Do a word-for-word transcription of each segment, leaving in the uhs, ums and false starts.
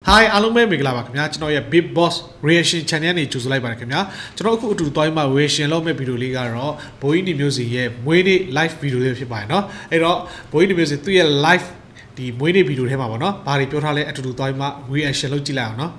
Hi အားလုံးပဲမင်္ဂလာပါခင်ဗျာကျွန်တော်ရဲ့ Big Boss Reaction Channel နဲ့ကြိုဆိုလိုက်ပါတယ်ခင်ဗျာကျွန်တော်အခုအတူတူသွားပြီးမှ reaction လုပ်မဲ့ဗီဒီယိုလေးကတော့ဘိုးကြီးနေမျိုးစီရဲ့မွေးနေ့ live ဗီဒီယိုလေးဖြစ်ပါတယ်เนาะအဲ့တော့ဘိုးကြီးနေမျိုးစီသူ့ရဲ့ live ဒီမွေးနေ့ဗီဒီယိုထဲမှာပေါ့เนาะဘာတွေပြောထားလဲအတူတူသွားပြီးမှ reaction လုပ်ကြည့်လိုက်အောင်เนาะ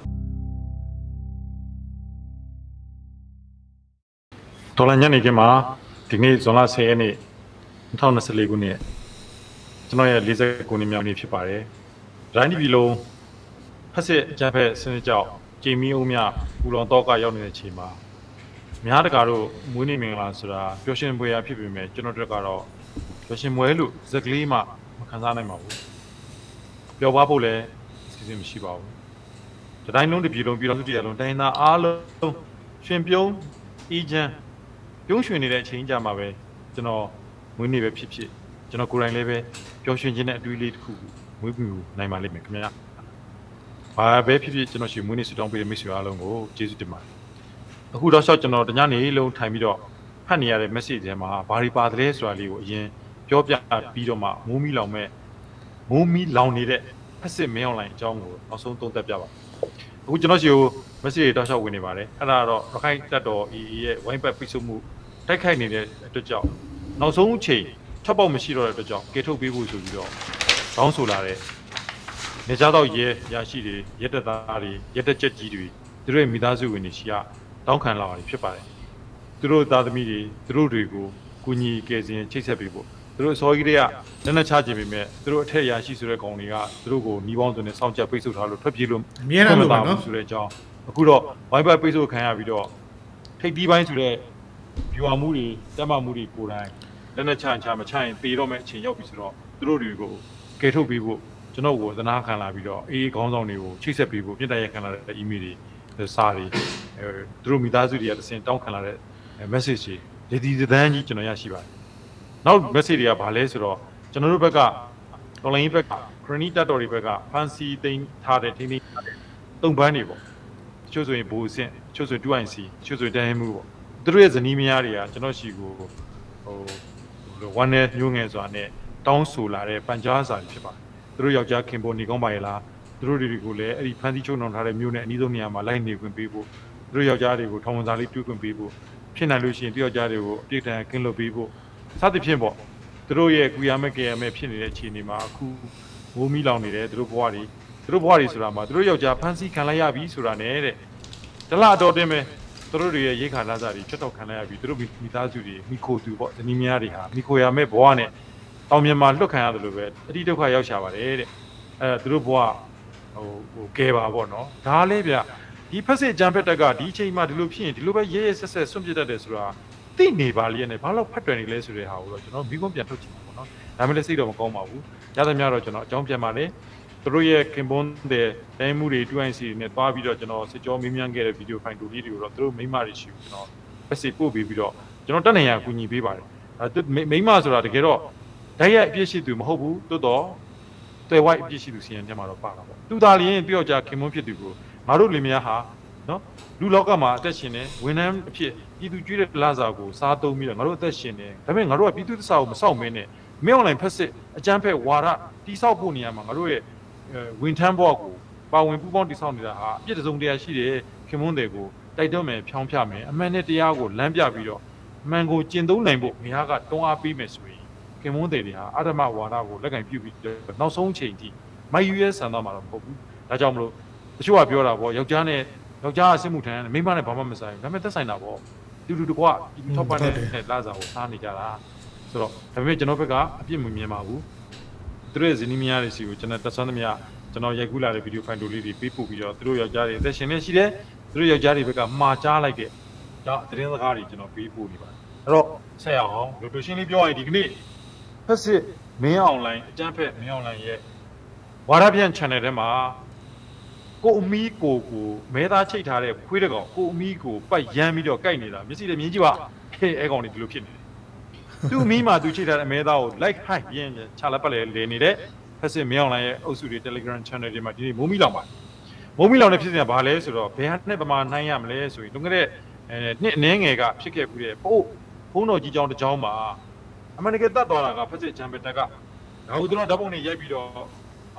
တော်လညနေခင်းမှာဒီနေ့ဇွန်လ十ရက်နေ့二零二四ခုနှစ်ကျွန်တော်ရဲ့၄၉နှစ်မြောက်နေ့ဖြစ်ပါတယ်။ရိုင်းဒီဗီလုံးဖက်စစ်ကျန်းဖက်စနစ်ကြောင့်ဂျေမီအုံးမြပူလောင်တော့ကရောက်နေတဲ့ချိန်မှာများတကာတို့မွေးနေ့မင်္ဂလာဆိုတာပျော်ရွှင်ပွဲရဖြစ်ပေမဲ့ကျွန်တော်တို့ကတော့ပျော်ရွှင်ပွဲလို့ဇက်ကလေးမှမခံစားနိုင်ပါဘူး။ပျော်ပါဖို့လည်းစီစဉ်မရှိပါဘူး။ဒီတိုင်းလုံးတစ်ပြည်လုံးပြည်တော်စုတည်ရလုံးတိုင်းသားအားလုံးရှင်ပြုံးအေးချမ်းပြုံးရွှင်နေတဲ့အချိန်ကြမှာပဲကျွန်တော်မွေးနေ့ပဲဖြစ်ဖြစ်ကျွန်တော်ကိုယ်တိုင်လည်းပဲပျော်ရွှင်ခြင်းနဲ့အတွေ့အလေးတစ်ခုမွေးမြူနိုင်ပါလိမ့်မယ်ခင်ဗျာဘာပဲဖြစ်ဖြစ်ကျွန်တော်ရှိမွေးနေ့ဆုတောင်းပေးတဲ့မိတ်ဆွေအားလုံးကိုကျေးဇူးတင်ပါတယ်အခုတော့ရှော့ကျွန်တော်တညနေလုံးထိုင်ပြီးတော့ဖတ်နေရတဲ့ message ထဲမှာဘာတွေပါတယ်ဆိုတာလေးကိုအရင်ပြောပြပြီးတော့မှမိုးမီလောင်မဲ့မိုးမီလောင်နေတဲ့ဖက်စစ်မင်းအွန်လိုင်းအကြောင်းကိုနောက်ဆုံးသုံးသပ်ပြပါအခုကျွန်တော်ရှိကို message တွေတောက်လျှောက်ဝင်နေပါတယ်အဲ့ဒါတော့ရခိုင်တပ်တော် E A ရဲ့ဝိုင်းပတ်ပိတ်ဆို့မှုတိုက်ခိုက်နေတဲ့အတွက်ကြောင့်နောက်ဆုံးအချိန်ချက်ပေါက်မရှိတော့တဲ့အတွက်ကြောင့်ကေထုတ်ပေးဖို့ဆိုပြီးတော့တောင်းဆိုလာတဲ့နေကြတော့ရဲရရှိတွေရက်တက်သားတွေရက်တက်ချက်ကြီးတွေသူတို့ရဲ့မိသားစုဝင်တွေရှိရတောင်းခံလာတာဖြစ်ပါတယ်သူတို့သားသမီးတွေသူတို့တွေကိုကူညီကယ်ဆယ်ချိတ်ဆက်ပေးဖို့သူတို့စောကြီးတွေကလက်နက်ချခြင်းပေမဲ့သူတို့အထက်ရရှိဆိုတဲ့ကောင်တွေကသူတို့ကိုနှီးပေါင်းစုံနဲ့စောင့်ကြပိတ်ဆို့ထားလို့ထွက်ပြေးလို့အမြဲတမ်းလို့ပါနော်ဆိုတဲ့အကြောင်းအခုတော့ဝိုင်းပတ်ပိတ်ဆို့ခံရပြီးတော့ထိပ်တီးပိုင်းဆိုတဲ့ဗျူဟာမှုတွေတက်မှမှုတွေကိုယ်တိုင်လက်နက်ချချမချရင်ပေတော့မဲ့အချိန်ရောက်ပြီဆိုတော့သူတို့တွေကိုကယ်ထုတ်ပေးဖို့ကျွန်တော်ကိုသနာခံလာပြီးတော့အေးခေါင်းဆောင်တွေကိုချိတ်ဆက်ပေးဖို့ပြစ်တိုက်ရခံလာတဲ့ email တွေစာတွေသူတို့မိသားစုတွေကတစင်တောင်းခံလာတဲ့ message တွေဒီဒီသန်းကြီးကျွန်တော်ရရှိပါတယ်နောက် message တွေကဘာလဲဆိုတော့ကျွန်တော်တို့ဘက်ကတော်လိုင်းဘက်က chronic တက်တော်တွေဘက်ကဖန်စီသိမ်းထားတဲ့ထိန်းသိမ်းထားတဲ့တုံပန်းတွေပေါ့ချို့ဆိုရင်ဘူအဆင့်ချို့ဆို two I C ချို့ဆိုတန်းမှုပေါ့သူတို့ရဲ့ဇနီးမယားတွေကကျွန်တော်ရှိကိုဟိုဝမ်းနဲ့ညှိုးငယ်စွာနဲ့တောင်းဆိုလာတဲ့ပန်ကြားစာတွေဖြစ်ပါတယ်သူတို့ယောက်ျားခင်ပေါ်နေကောင်းပါရဲ့လားသူတို့တွေကိုလည်းအဲ့ဒီဖန်စီချုံနှောင်ထားတဲ့မြို့နဲ့အနည်းဆုံးနေရာမှာလိုက်နေခွင့်ပေးဖို့သူတို့ယောက်ျားတွေကိုထောင်ဝင်စာလေးပြုခွင့်ပေးဖို့ဖြစ်နိုင်လို့ရှိရင်သူယောက်ျားတွေကိုအပြည့်တန်ကင်းလွတ်ပေးဖို့စသဖြင့်ပေါ့သူတို့ရဲ့ကုရမဲ့ကြရမဲ့ဖြစ်နေတဲ့အခြေအနေမှာအခုမိုးမီလောင်နေတယ်သူတို့ဘဝတွေသူတို့ဘဝတွေဆိုတာမှာသူတို့ယောက်ျားဖန်စီခံလိုက်ရပြီဆိုတာနဲ့တဲ့တလတော်တွင်ပဲသူတို့တွေရဲ့ရိတ်ခါလာစားတွေချက်တော့ခံလိုက်ရပြီသူတို့မိသားစုတွေမိခိုသူပေါ့ဇနီးမယားတွေဟာမိခိုရမဲ့ဘဝနဲ့တောင်မြန်မာလွတ်ခံရတယ်လို့ပဲအတိဒုက္ခရောက်ရှာပါတယ်တဲ့အဲသူတို့ဘဝဟိုဟိုကဲပါပေါ့နော်ဒါလေးဗျဒီဖက်စစ်အကြမ်းဖက်တက်ကဒီအချိန်မှဒီလိုဖြစ်ရင်ဒီလိုပဲရဲရဲဆက်ဆက်ဆွန့်ပစ်တတ်တယ်ဆိုတာသိနေပါလိမ့်နဲ့ဘာလို့ဖတ်တွယ်နေလဲဆိုတဲ့ဟာကိုတော့ကျွန်တော်မိကုန်းပြန်ထုတ်ချင်ပါပေါ့နော်ဒါမှလည်းစိတ်တော့မကောင်းပါဘူးရသမျှတော့ကျွန်တော်အကြောင်းပြန်ပါလေသူတို့ရဲ့ခင်ပွန်းတဲ့တိုင်းမှုတွေ two I C နဲ့တွားပြီးတော့ကျွန်တော်စစ်ကြောမေးမြန်းခဲ့တဲ့ဗီဒီယိုဖိုင်တူလေးတွေကိုတော့သူတို့မိမတွေရှိဘူးကျွန်တော်ဖက်စစ်ပို့ပြီးပြီးတော့ကျွန်တော်တက်နေရအကူအညီပေးပါတယ်အဲမိမဆိုတာတကယ်တော့ဓာတ်ရိုက်အပြည့်ရှိသူမဟုတ်ဘူးတိုးတော့တွယ်ဝိုက်အပြည့်ရှိသူစီရင်ထဲမှာတော့ပါတာပေါ့သူသားလျင်ပြောကြခင်မွန်းဖြစ်သူကိုငါတို့လင်မယားဟာနော်လူလောကမှာအသက်ရှင်နေဝန်ထမ်းအဖြစ်ပြည်သူကျွေးတဲ့လစာကိုစားသုံးပြီးတော့ငါတို့အသက်ရှင်နေဒါပေမဲ့ငါတို့ကပြည်သူသစ္စာကိုမစောင့်မင်းနဲ့မင်းအွန်လိုင်းဖက်စစ်အကြမ်းဖက်ဝါဒတိဆောက်ဖို့နေရာမှာငါတို့ရဲ့ဝန်ထမ်းဘဝကိုပါဝင်ပူးပေါင်းတိဆောက်နေတာဟာအပြစ်တစုံတရာရှိတဲ့ခင်မွန်းတွေကိုတိုက်တွန်းမယ်ဖြောင်းဖြမယ်အမှန်နဲ့တရားကိုလမ်းပြပြီးတော့အမှန်ကိုကျင့်သုံးနိုင်ဖို့မိဟာကတွန်းအားပေးမယ်ဆိုရင်ခင်မွန်းတွေဟာအာဓမဝါဒကိုလက်ကင်ပြုပြီးနောက်ဆုံးချိန်ထိမိုက်ယူရဲဆန်သွားမှာတော့မဟုတ်ဘူးဒါကြောင့်မလို့တချို့ကပြောတာပေါ့ယောက်ျားနဲ့ယောက်ျားအစစ်မှုထမ်းမိန်းမနဲ့ဘာမှမဆိုင်ဘူးဒါပေမဲ့သက်ဆိုင်တာပေါ့တူတူတကွဒီထောက်ပံ့တဲ့လာစာကိုစားနေကြတာဆိုတော့ဒါပေမဲ့ကျွန်တော်ဘက်ကအပြစ်မမြင်ပါဘူးသူတို့ရဲ့ဇနီးမယားတွေစီကိုကျွန်တော်တက်ဆွမ်းသမျှကျွန်တော်ရိုက်ကူးလာတဲ့ဗီဒီယိုဖိုင်တိုလေးတွေပေးပို့ပြီးတော့သူတို့ယောက်ျားတွေအသက်ရှင်နေရှိတယ်သူတို့ယောက်ျားတွေဘက်ကမှာကြားလိုက်တဲ့ဒါသတင်းစကားတွေကျွန်တော်ပေးပို့နေပါတယ်အဲ့တော့ဆက်ရအောင်လူတို့ရှင်းလေးပြောရင်ဒီကနေ့ဖက်စစ်မင်းအွန်လိုင်းအကြမ်းဖက်မင်းအွန်လိုင်းရဲ့ဝါဒပြန် channel ထဲမှာကိုအမီကိုကိုမဲသားချိတ်ထားတဲ့ခွေးတကောင်ကိုအမီကိုပတ်ရမ်းပြီးတော့ကြိုက်နေတာမျက်စိနဲ့မြင်ကြည့်ပါဟဲ့အဲကောင်တွေဒီလိုဖြစ်နေတယ်သူ့အမီမှာသူချိတ်ထားတဲ့မဲသားကို like hi ပြင်းချလက်ပတ်လေလေနေတဲ့ဖက်စစ်မင်းအွန်လိုင်းရဲ့အုပ်စုတွေ Telegram channel တွေမှာဒီနေ့မိုးမီလောင်ပါမိုးမီလောင်တဲ့ဖြစ်စဉ်ကဘာလဲဆိုတော့ဘယ်ဟာနဲ့ပမာနိုင်ရမလဲဆိုရင်လွန်ခဲ့တဲ့အဲနှစ်အနည်းငယ်ကဖြစ်ခဲ့ပြီးတဲ့ပို့ဘုံတော်ကြီးကျောင်းတစ်ကျောင်းမှာအမှန်တကယ်တတ်သွားတာကဖက်စစ်ချမ်ပီယံတက်ကဒါကိုတို့ဓာတ်ပုံတွေရိုက်ပြီးတော့အာ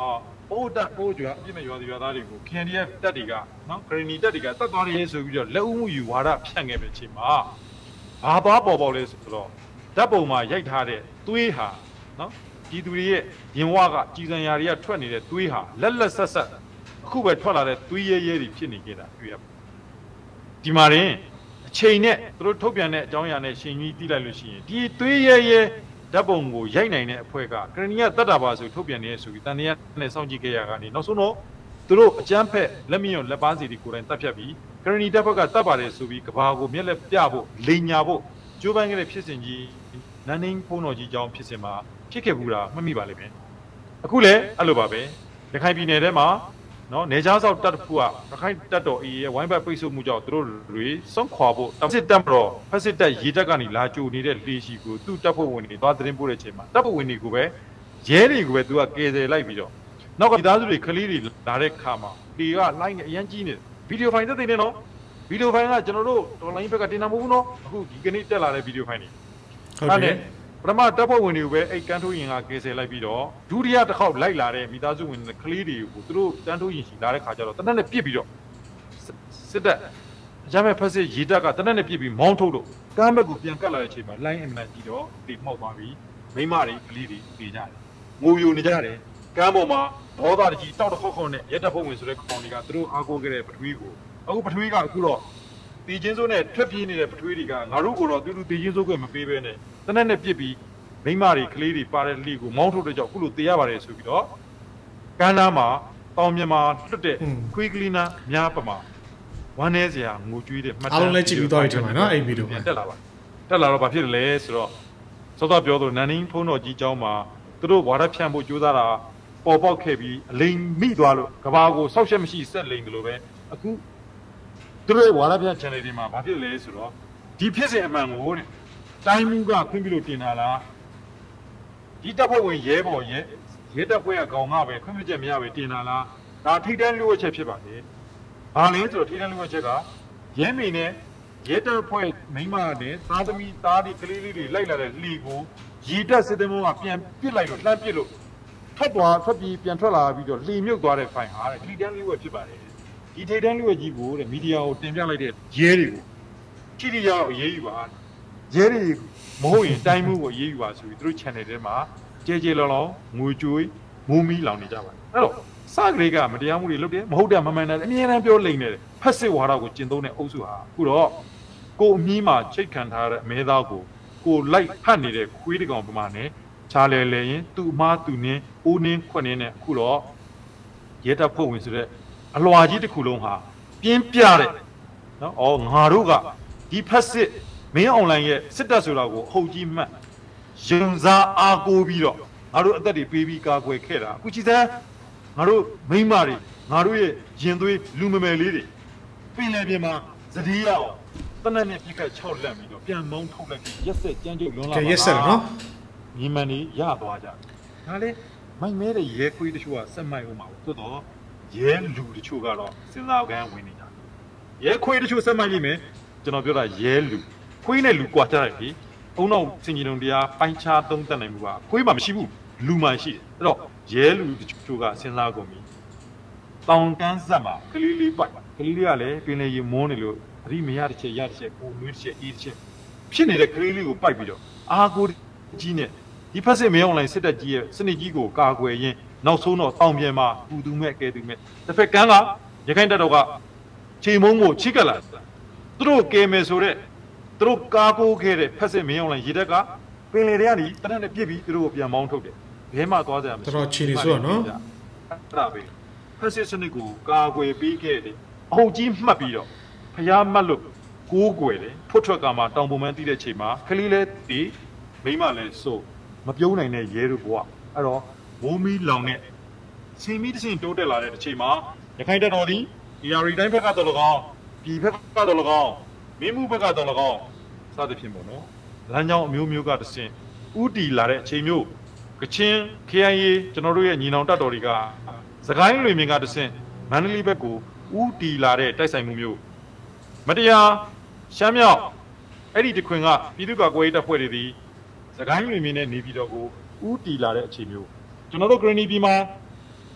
ပိုးတက်ပိုးကျွာအပြစ်မဲ့ရွာသူရွာသားတွေကို K N D F တက်တွေကနော်ဂရနီတက်တွေကတတ်သွားတယ်ဆိုပြီးတော့လက်ဦးမှုယူဝါဒဖြန့်ခဲ့ပဲချိန်မှာဘာသွားပေါ်ပေါ်လဲဆိုတော့ဓာတ်ပုံမှာရိုက်ထားတဲ့သွေးဟာနော်ဒီသူတွေရဲ့ရင်ဝကကြည်စံရာတွေကထွက်နေတဲ့သွေးဟာလက်လက်ဆက်ဆက်အခုပဲထွက်လာတဲ့သွေးရဲရဲတွေဖြစ်နေကြတာတွေ့ရပါဒီမှာရင်အချိန်နဲ့သူတို့ထုတ်ပြန်တဲ့အကြောင်းအရာနဲ့ရှင်ကြီးတိလိုက်လို့ရှိရင်ဒီသွေးရဲရဲဓာတ်ပုံကိုရိုက်နိုင်တဲ့အဖွဲ့ကကရဏီယတတ်တာပါဆိုထုတ်ပြန်နေဆိုပြီးတန်တရားနဲ့စောင့်ကြည့်ကြရကနေနောက်ဆုံးတော့သူတို့အကြမ်းဖက်လက်မယွန်လက်ပါစီတွေကိုယ်တိုင်တတ်ဖြတ်ပြီးကရဏီတပ်ဘက်ကတတ်ပါတယ်ဆိုပြီးကဘာကိုမျက်လက်ပြဖို့လိန်ညာဖို့ကျိုးပန်းခဲ့တဲ့ဖြစ်စဉ်ကြီးနန်းနှင်းဖုံးတော်ကြီးကြောင်းဖြစ်စဉ်မှာဖြစ်ခဲ့ဘူးလားမှတ်မိပါလိမ့်မယ်အခုလည်းအဲ့လိုပါပဲရခိုင်ပြည်နယ်ထဲမှာနော်နေကြားဆောက်တပ်တစ်ခုကရခိုင်တပ်တော် A ရဲ့ဝိုင်းဘက်ပိတ်ဆို့မှုကြောင့်သူတို့တွေစွန့်ခွာဖို့တပ်စစ်တပ်မတော်ဖက်စစ်တပ်ရေတပ်ကနေလာကြိုနေတဲ့လေရှိကိုသူ့တပ်ဖွဲ့ဝင်တွေသွားသတင်းပို့တဲ့အချိန်မှာတပ်ဖွဲ့ဝင်တွေကိုပဲရဲတွေကိုပဲသူကကယ်ဆယ်လိုက်ပြီးတော့နောက်ကမိသားစုတွေကလေးတွေလာတဲ့ခါမှာဒီကလိုင်းနဲ့အရန်ကြီးနေတယ်ဗီဒီယိုဖိုင်သက်သေနဲ့နော်ဗီဒီယိုဖိုင်ကကျွန်တော်တို့ဒေါ်လိုင်းဘက်ကတင်တာမဟုတ်ဘူးနော်အခုဒီကနေ့တက်လာတဲ့ဗီဒီယိုဖိုင်တွေဟုတ်တယ်ပထမတပ်ဖွဲ့ဝင်တွေကိုပဲအဲ့ကန်းထိုးရင်ကကယ်ဆယ်လိုက်ပြီးတော့ဒုတိယတစ်ခေါက်လိုက်လာတဲ့မိသားစုဝင်ကလေးတွေကိုသူတို့တန်းထိုးရင်ရှိလာတဲ့ခါကျတော့တနက်နဲ့ပြစ်ပြီးတော့စစ်တပ်အကြမ်းဖက်ဖက်စစ်ရေတပ်ကတနက်နဲ့ပြစ်ပြီးမောင်းထုတ်လို့ကမ်းဘက်ကိုပြန်ကတ်လာတဲ့အချိန်မှာလိုင်းအင်မန်ကြီးတော့ဒီမှောက်သွားပြီးမိမတွေကလေးတွေပြေးကြတယ်ငိုယိုနေကြတယ်ကမ်းပေါ်မှာဒေါသတကြီးတောက်တခေါက်ခေါက်နဲ့ရဲတပ်ဖွဲ့ဝင်ဆိုတဲ့ကောင်တွေကသူတို့အားကိုးခဲ့တဲ့ပထဝီကိုအခုပထဝီကအခုတော့တီချင်းစိုးနဲ့ထွက်ပြေးနေတဲ့ပထဝီတွေကငါတို့ကတော့တူတူတီချင်းစိုးကမပေးဘဲနဲ့တနက်နဲ့ပြစ်ပြီးမိမတွေကလေးတွေပါတဲ့လှီကိုမောင်းထုတ်တဲ့ကြောင့်အခုလိုတေးရပါတယ်ဆိုပြီးတော့ကမ်းနားမှာတောင်မြန်မာလွတ်တဲ့ခွေးကလီနာများပမာဝမ်းနေစရာငိုကြွေးတဲ့မှတ်တမ်းအားလုံးလည်းကြည့်ပြီးတော့ထင်ပါနော်အဲ့ဗီဒီယိုမှာတက်လာပါတက်လာတော့ဘာဖြစ်လဲဆိုတော့စောစောပြောသလိုနန်းင်းဖုံးတော်ကြီးကျောင်းမှာသူတို့ဝါဒဖြန့်ဖို့ကြိုးစားတာပေါ်ပေါက်ခဲ့ပြီးအလိမ်မိသွားလို့ကဘာကိုဆောက်ချက်မရှိဆက်လိမ်တယ်လို့ပဲအခုသူတို့ဝါဒဖြန့် channel တွေမှာဘာဖြစ်လဲဆိုတော့ဒီဖြစ်စဉ်အမှန်ကိုတဲ့တိုင်းမှုကခွင့်ပြုလို့တင်တာလားဒီတပ်ဖွဲ့ဝင်ရဲဘော်ရဲရဲတပ်ဖွဲ့ကကောင်ကပဲခွင့်ပြုချက်မရပဲတင်တာလားဒါထိတန်းလူ့ဝချက်ဖြစ်ပါတယ်။ဘာလဲဆိုတော့ထိတန်းလူ့ဝချက်ကရဲမိနဲ့ရဲတပ်ဖွဲ့မိမနဲ့သားသမီးသားဒီကလေးလေးတွေလိုက်လာတဲ့လှီကိုရေတပ်စစ်သည်မောကပြန်ပစ်လိုက်လို့လှမ်းပစ်လို့ထွက်သွားထွက်ပြီးပြန်ထွက်လာပြီးတော့လှီမြုပ်သွားတဲ့ဖိုင်ဟာတဲ့ထိတန်းလူ့ဝက်ဖြစ်ပါတယ်။ဒီထိတန်းလူ့ဝက်ကြီးကိုတဲ့မီဒီယာကိုတင်ပြလိုက်တဲ့ရဲတွေကိုထိထိရောက်အရေးယူပါရဲတွေမဟုတ်ရင်တိုင်းမှုကိုအရေးယူပါဆိုပြီးသူတို့ channel ထဲမှာကြဲကြဲလောင်လောင်ငွေကြွေးမိုးမီးလောင်နေကြပါတယ်အဲ့တော့စကလေးကမတရားမှုတွေလုပ်တယ်မဟုတ်တယ်မမှန်တယ်အမြဲတမ်းပြောလိမ့်နေတယ်ဖက်စစ်ဝါဒကိုကျင့်သုံးတဲ့အုပ်စုဟာအခုတော့ကိုအမီးမှာချိတ်ခံထားတဲ့အမဲသားကိုကိုလိုက်ဖတ်နေတဲ့ခွေးတကောင်ပမာနဲ့ချားလဲလဲရင်သူ့အမားသူနင်းအိုးနင်းခွက်နင်းနဲ့အခုတော့ရဲတပ်ဖွဲ့ဝင်ဆိုတဲ့အလွာကြီးတစ်ခုလုံးဟာပြင်းပြတဲ့နော်အော်ငါတို့ကဒီဖက်စစ်မင်းအွန်လိုင်းရဲ့စစ်တပ်ဆိုတာကိုအဟုတ်ကြီးမှတ်ယုံစားအားကိုးပြီးတော့ငါတို့အသက်တွေပေးပြီးကာကွယ်ခဲ့တာအခုကြည့်စမ်းငါတို့မိန်းမတွေငါတို့ရဲ့ရင်သွေးလူမမယ်လေးတွေပင်လယ်ပြင်မှာသတိရအောင်တနက်နဲ့ပြစ်ခတ်၆လက်ပြီးတော့ပြန်မောင်းထုတ်လိုက်ပြီးရက်ဆက်ကြမ်းကြုတ်လွန်လာပါရက်ဆက်နော်ညီမန်ကြီးရသွားကြဒါလေမိုက်မဲတဲ့ရဲခွေးတချို့ကစက်မိုက်အောင်ပါသို့တော့ရဲလူတချို့ကတော့စဉ်းစားကန်းဝင်နေကြရဲခွေးတချို့စက်မိုက်လိမ့်မယ်ကျွန်တော်ပြောတာရဲလူခွေးနဲ့လူကွာကြတယ်ပြီအုံနောက်စင်ကြီးတုံတရားပိုင်းခြားသုံးသပ်နိုင်မှုကခွေးမှမရှိဘူးလူမှရှိတယ်အဲ့တော့ရဲလူတချို့ကစဉ်းစားကုန်ပြီတောင်ကန်းဆက်မှာကလေးလေးပိုက်ကလေးလေးကလည်းပင်လေရင်မုန်းနေလို့အရိမရတစ်ချက်ရတစ်ချက်ကိုနွေးတစ်ချက်အေးတစ်ချက်ဖြစ်နေတဲ့ကလေးလေးကိုပိုက်ပြီးတော့အာကိုကြီးနဲ့ဒီဖက်စစ်မင်းအွန်လိုင်းစစ်တပ်ကြီးရဲ့စနစ်ကြီးကိုကာကွယ်ရင်းနောက်ဆုံးတော့တောင်ပြန်မှာပူသူမဲ့ကဲသူမဲ့တစ်ဖက်ကန်းကရခိုင်တပ်တော်ကချိန်မုံကိုချိကလာသူတို့ကဲမယ်ဆိုတဲ့သူတို့ကာကိုးခဲ့တဲ့ဖက်စစ်မင်းအောင်လိုင်းရေတက်ကပင်လေတွေကနေတနက်နဲ့ပြစ်ပြီးသူတို့ကိုပြန်မောင်းထုတ်တယ်ဘဲမှသွားကြရမယ်တော်တော်ချီနေဆိုတော့နော်အဲ့ဒါပဲဖက်စစ်စနစ်ကိုကာကွယ်ပေးခဲ့တယ်အဟုတ်ကြီးမှတ်ပြီးတော့ဖျားမတ်လို့ကိုးကွယ်တယ်ဖွတ်ထွက်ကမှတောင်ပုံမှန်တီးတဲ့ချိန်မှာခလီလဲတီးမိမလဲစိုးမပြုံးနိုင်တဲ့ရဲတို့ဘွားအဲ့တော့မိုးမီးလောင်နဲ့စင်မီးတစ်စင်တိုးတက်လာတဲ့ချိန်မှာရခိုင်တပ်တော်ဒီဒီယာရီတိုင်းဘက်ကတော့၎င်းဒီဘက်ကတော့၎င်းမင်းမှုဘက်ကတော့၎င်းစသဖြင့်ပေါ့နော်လမ်းကြောင်းအမျိုးမျိုးကတဆင့်ဥတီလာတဲ့အချိန်မျိုးကချင်း K I A ကျွန်တော်တို့ရဲ့ညီနောင်တပ်တော်တွေကစကိုင်းလွင်မြင်ကတဆင့်မန္တလေးဘက်ကိုဥတီလာတဲ့တိုက်ဆိုင်မှုမျိုးမတရားရှမ်းမြောက်အဲ့ဒီတခွင်ကပြည်သူ့ကာကွယ်ရေးတပ်ဖွဲ့တွေဒီစကိုင်းလွင်မြင်နဲ့နေပြည်တော်ကိုဥတီလာတဲ့အချိန်မျိုးကျွန်တော်တို့ဂရနီပြည်မှာ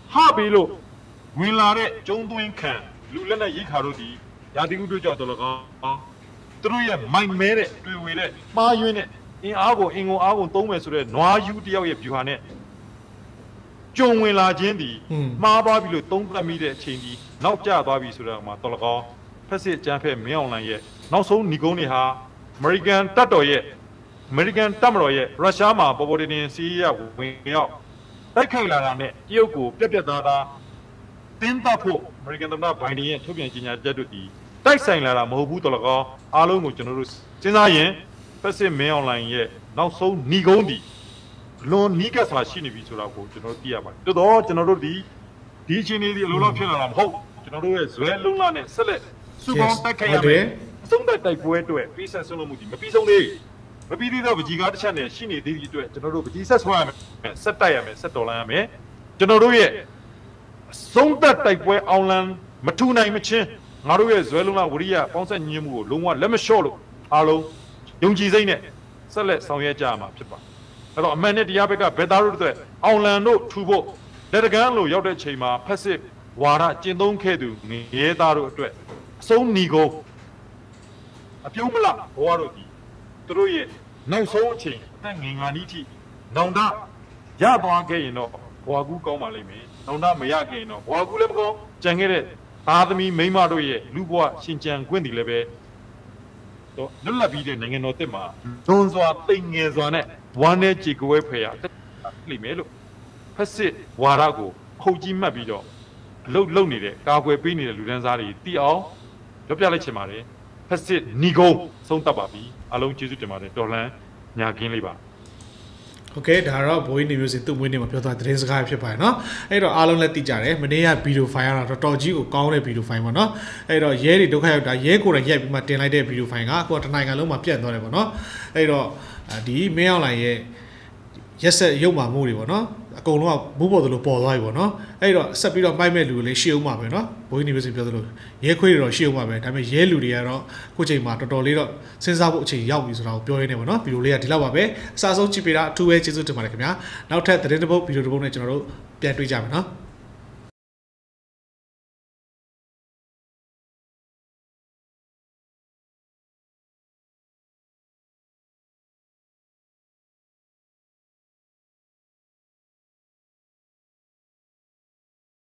ဟာပြီးလို့ဝင်လာတဲ့ကျုံသွင်းခံလူလက်နဲ့ရိခါတို့ဒီရာသီဥတုကြောင့်တော်လကောင်းသူတို့ရဲ့မိုင်မဲတဲ့တွေ့ဝေတဲ့မှားယွင်းတဲ့အင်အားကိုအင်ကိုအားကိုသုံးမယ်ဆိုတဲ့နွားယူတယောက်ရဲ့ဗျူဟာနဲ့ကြုံဝင်လာခြင်းဒီမှားသွားပြီလို့သုံးသပ်မိတဲ့အချိန်ဒီနောက်ကျသွားပြီဆိုတော့မှတော်လကောင်းဖက်စစ်ကြမ်းဖက်မင်းအောင်လှိုင်ရဲ့နောက်ဆုံးညီကုန်းတွေဟာအမေရိကန်တပ်တော်ရဲ့အမေရိကန်တပ်မတော်ရဲ့ရုရှားမှာပေါ်ပေါ်တင်တင်စီးရဝင်ရောက်တိုက်ခိုက်လာတာနဲ့တရုတ်ကိုပြက်ပြက်သားသားတင်းတပ်ဖို့အမေရိကန်သမ္မတဘိုင်ဒန်ရဲ့ထုတ်ပြန်ကြေညာချက်တို့ဒီတိုက်ဆိုင်လာတာမဟုတ်ဘူးတော်လကောင်းအားလုံးကိုကျွန်တော်တို့စဉ်းစားရင်ဖက်စစ်မင်းအောင်လှိုင်ရဲ့နောက်ဆုံးညီကုန်းဒီလွန်နီးကပ်စွာရှိနေပြီဆိုတာကိုကျွန်တော်တို့သိရပါတယ်တော်တော့ကျွန်တော်တို့ဒီဒီအချိန်လေးဒီအလိုလောက်ဖြစ်လာတာမဟုတ်ကျွန်တော်တို့ရဲ့ဇွဲလုံးလာနဲ့ဆက်လက်စုပေါင်းတိုက်ခိုက်ရမယ်အဆုံးသက်တိုက်ပွဲအတွက်ပြီးဆက်ဆုံးလို့မှုဒီမပြီးဆုံးသေးမပြီးသေးတော့ပကြီးကားတစ်ချက်နဲ့ရှိနေသေးတဲ့အတွက်ကျွန်တော်တို့ပကြီးဆက်ဆွဲရမယ်ဆက်တိုက်ရမယ်ဆက်တော်လှန်ရမယ်ကျွန်တော်တို့ရဲ့အဆုံးသက်တိုက်ပွဲအောင်လံမထူနိုင်မချင်းငါတို့ရဲ့ဇွဲလုံးလာဝရိယပေါင်းဆက်ညီမှုကိုလုံးဝလက်မလျှော့လို့အားလုံးယုံကြည်စိတ်နဲ့ဆက်လက်ဆောင်ရွက်ကြရမှာဖြစ်ပါတယ်အဲ့တော့အမှန်နဲ့တရားဘက်ကဘယ်သားတို့အတွက်အောင်လံတို့ထူဖို့လက်တကမ်းလို့ရောက်တဲ့ချိန်မှာဖက်စစ်ဝါဒကျင့်သုံးခဲ့သူငရဲသားတို့အတွက်အဆုံးညီကုန်အပြုံးမလားဘဝတို့ဒီသူတို့ရဲ့နောက်ဆုံးအချိန်အသက်ငင်ငါနီးထိနောင်တရသွားခဲ့ရင်တော့ဘဝကူးကောင်းပါလိမ့်မယ်နောင်တမရခဲ့ရင်တော့ဘဝကူးလည်းမကောင်းကြံခဲ့တဲ့သားသမီးမိန်းမတို့ရဲ့လူဘဝရှင်ကြံခွင့်တည်လည်းပဲတော့လွတ်လပ်ပြီးတဲ့နိုင်ငံတော်တက်မှာဇွန်စွာတိမ်ငယ်စွာနဲ့ဝမ်းနဲ့ကြေကွဲဖွယ်ရတက်လိမ့်မယ်လို့ဖက်စစ်ဝါဒကိုခုတ်ကြီးမှတ်ပြီးတော့လှုပ်လှုပ်နေတဲ့ကာကွယ်ပေးနေတဲ့လူဒန်းစားတွေတီအောင်ပြောပြလိုက်ချင်ပါတယ်ဖက်စစ်ညီကုန်းဆုံးတတ်ပါပြီအားလုံးကျေးဇူးတင်ပါတယ်တော်လှန်ညာကင်းလေးပါโอเคဒါတော့ဘိုးကြီးနေမျိုးစီသူ့မွေးနေ့မှာပြောသွားသတင်းစကားဖြစ်ပါတယ်เนาะအဲ့တော့အားလုံးလည်းသိကြတယ်မနေ့ကဗီဒီယိုဖိုင်ကတော့တော်တော်ကြီးကိုကောင်းတဲ့ဗီဒီယိုဖိုင်ပေါ့เนาะအဲ့တော့ရဲတွေဒုက္ခရောက်တာရဲကိုယ်တိုင်ရိုက်ပြီးမှတင်လိုက်တဲ့ဗီဒီယိုဖိုင်ကအခုတနိုင်ငံလုံးမှာပြန့်သွားတယ်ပေါ့เนาะအဲ့တော့ဒီမင်းအောင်လှိုင်ရဲ့ရက်ဆက်ရုပ်မာမှုတွေပေါ့နော်အကုန်လုံးကဘူးပေါ်သလိုပေါ်သွားပြီပေါ့နော်အဲ့တော့ဆက်ပြီးတော့မိုက်မဲ့လူတွေလည်းရှေ့အောင်ပါပဲနော်ဘိုးကြီးနေမျိုးစီပြောသလိုရဲခွေးတွေတော့ရှေ့အောင်ပါပဲဒါပေမဲ့ရဲလူတွေကတော့ခုချိန်မှာတော်တော်လေးတော့စဉ်းစားဖို့အချိန်ရောက်ပြီဆိုတာကိုပြောရင်းနေပေါ့နော်ဗီဒီယိုလေးကဒီလောက်ပါပဲအစားဆုံးကြည့်ပေးတာအထူးပဲကျေးဇူးတင်ပါတယ်ခင်ဗျာနောက်ထပ်သတင်းတစ်ပုဒ်ဗီဒီယိုတစ်ပုဒ်နဲ့ကျွန်တော်တို့ပြန်တွေ့ကြမယ်နော်